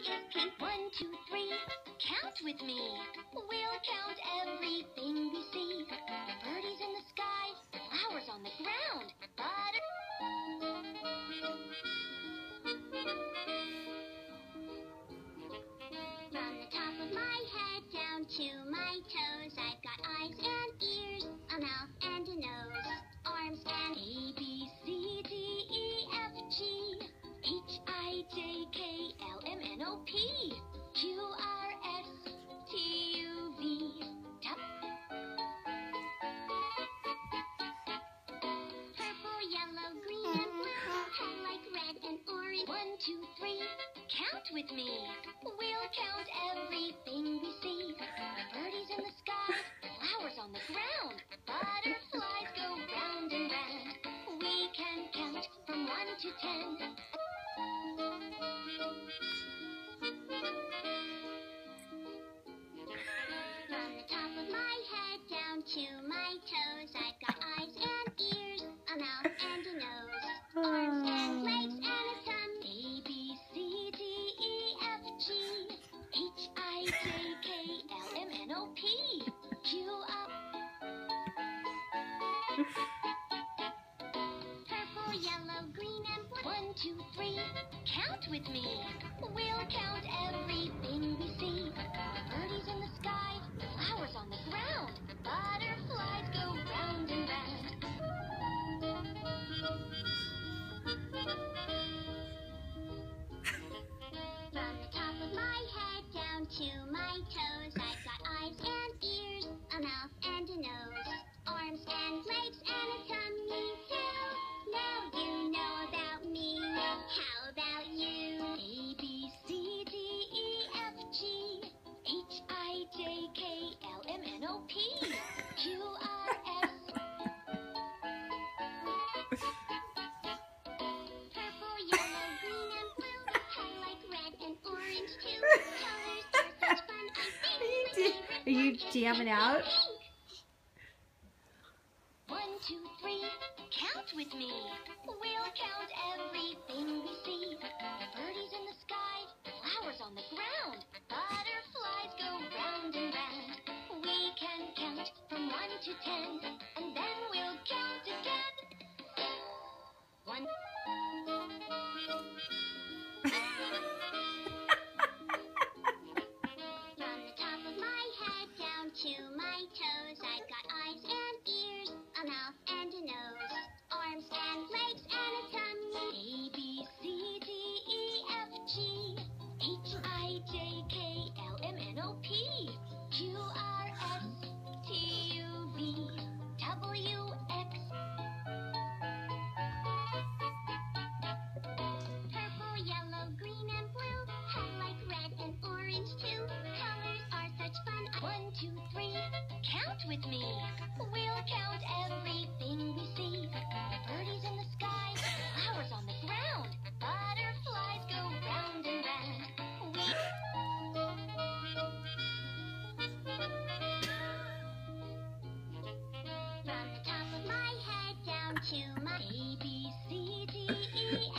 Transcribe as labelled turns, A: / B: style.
A: is pink. 1, 2, 3, count with me. We'll count everything we see. Birdies in the sky, flowers on the ground. From the top of my head down to my toes, I've got eyes and ears, a mouth and a nose, arms and A, B, C, D, E, F, G, H, I, J, K, L, M, N, O, P, Q, R, S, T, U, V, purple, yellow, green, and blue, I like red and orange. 1, 2, 3, count with me. We'll count everything we see. Birdies in the sky, flowers on the ground. Butterflies go round and round. We can count from 1 to 10. From the top of my head down to my toes, I've got eyes and ears, a mouth and a nose, arms and legs and a tongue. A, B, C, D, E, F, G, H, I, J, K, L, M, N, O, P, Q, R. Purple, yellow, green, and blue. 1, 2, 3, count with me. We'll count everything we see. Birdies in the sky, flowers on the ground. Butterflies go round and round. From the top of my head down to my toes, I've got eyes and ears, a mouth and a nose, arms and legs and a tummy too. Now you know about me. How about you? A, B, C, D, E, F, G, H, I, J, K, L, M, N, O, P, Q, R, S. Purple, yellow, green, and blue. I like red and orange too. Colors are such fun. I think
B: Are you jamming out?
A: 1, 2, 3, count with me. We'll count everything we see. Birdies in the sky, flowers on the ground. Butterflies go round and round. We can count from 1 to 10, and then we'll count again. 1. From the top of my head down to my toes, I've got eyes and ears, a mouth and a nose, arms and legs and a tummy. A, B, C, D, E, F, G, H, I, J, K, L, M, N, O, P, Q, R, S, T, U, V, W, X. Purple, yellow, green, and blue. I like red and orange too. Colors are such fun. 1, 2, 3, count with me. We'll count everything we see. Birdies in the sky, flowers on the ground. Butterflies go round and round. From the top of my head down to my A, B, C, D, E,